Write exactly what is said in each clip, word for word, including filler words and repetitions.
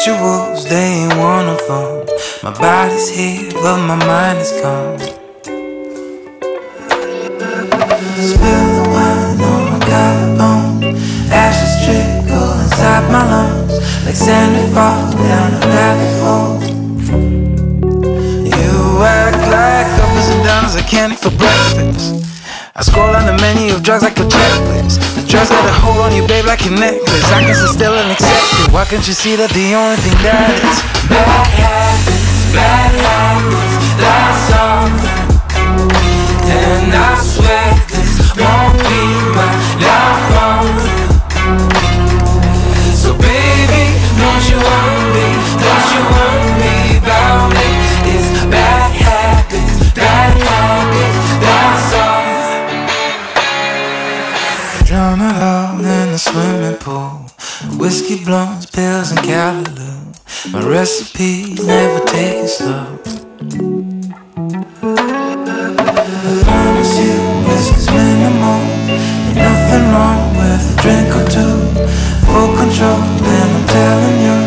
rituals, they ain't one of them. My body's here, but my mind is gone. Spill the wine on my collarbone. Ashes trickle inside my lungs, like sand that fall down a rabbit hole. You act like uppers and downers are candy for breakfast. I scroll on the menu of drugs like a checklist. The drugs got a hold on you, babe, like a necklace. I can sit still and accept it. Why can't you see that the only thing that is bad habits, bad habits, that's all. And I swear this won't be my downfall. So baby, don't you worry, don't you worry about me. It's bad habits, bad habits, that's all. Drown alone in the swimming pool, whiskey, blunts, pills, and callaloo. My recipe, never take it slow. I promise you, whiskey's minimal. Ain't nothing wrong with a drink or two. Full control, and I'm telling you.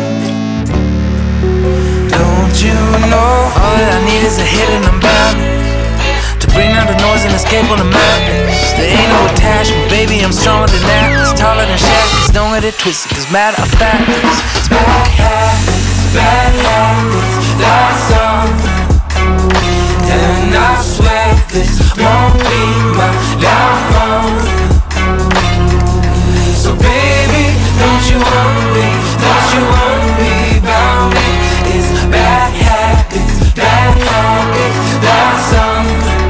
Don't you know, all that I need is a hit and I'm balanced to bring down the noise and escape on the madness. There ain't no attachment, baby, I'm stronger than that. It's taller than shackles, don't get it twisted, cause matter of fact is it's bad habits, bad habits, that's all. And I swear this won't be my downfall. So baby, don't you worry, don't you worry about me. It's bad habits, bad habits, that's all.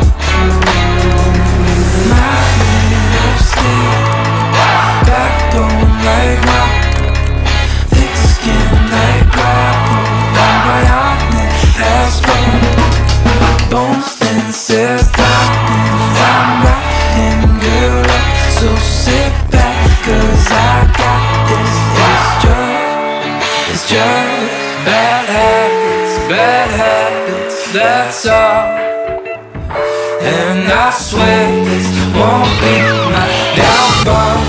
Says I'm riding girl up, so sit back, cause I got this. It's just, it's just bad habits, bad habits, that's all. And I swear this won't be my downfall.